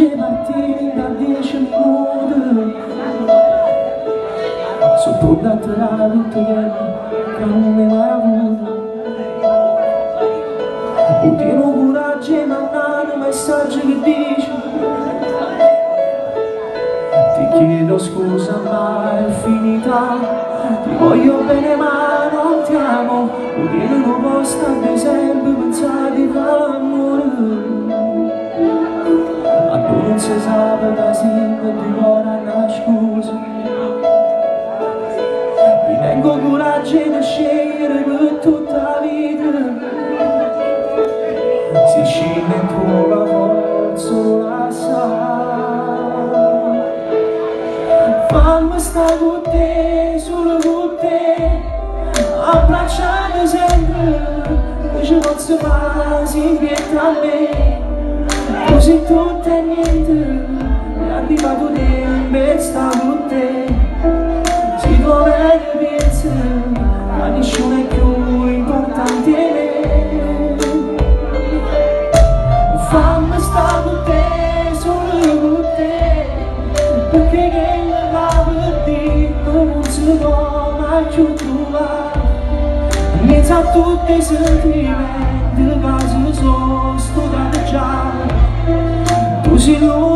viaggi partiti da 10 minuti. Sono tornato da tutto quello che non mi hai mai avuto. Non tieni coraggio e mandare un messaggio che dice: ti chiedo scusa ma è finita, ti voglio bene ma non ti amo. Non tieni un posto ad esempio pensare di fare amore. Ma tu non si sa da sempre ti vorrà una scusa. Mi tengo coraggio di scegliere per tutta la vita. Si scende in tua forza non la sa. Fammi stare con te, solo con te, abbracciate sempre, non ci posso quasi dietro a me. Così tutto e niente, è arrivato tempo per stare con te. Si trova che pensa, ma nessuno è più importante di me. Fammi stare con te, solo con te, perché che la per dire non si può mai più trovare. In mezzo a tutti i sentimenti che si sono studati già, tu sei